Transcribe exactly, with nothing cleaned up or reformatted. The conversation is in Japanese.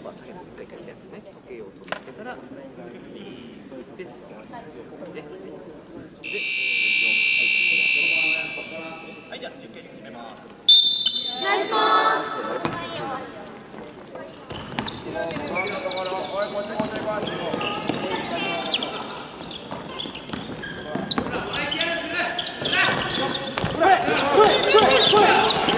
はタイムいっかいやってね、時計を止めてからビーで時計を回してで、で、はい、じゃあ準決勝始めます。 お願いします。これこれこれ